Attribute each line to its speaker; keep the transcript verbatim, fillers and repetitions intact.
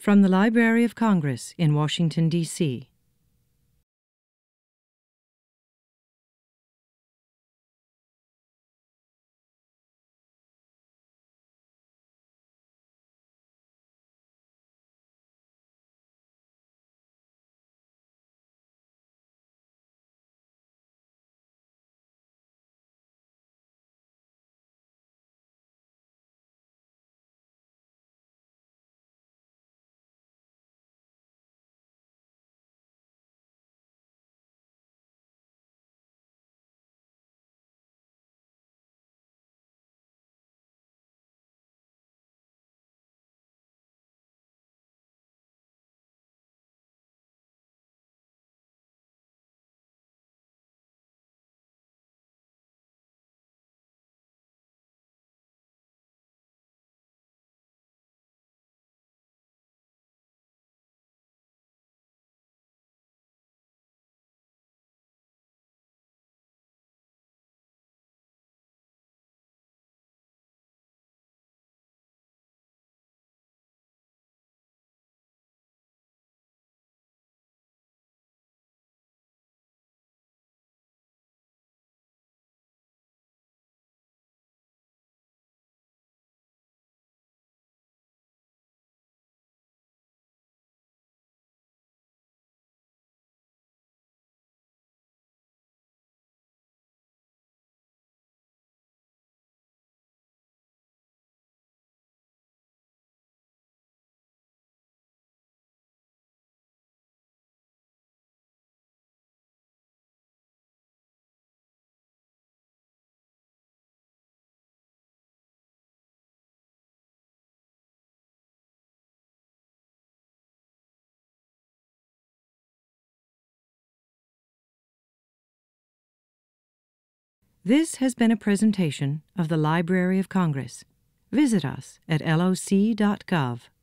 Speaker 1: From the Library of Congress in Washington, D C This has been a presentation of the Library of Congress. Visit us at L O C dot gov.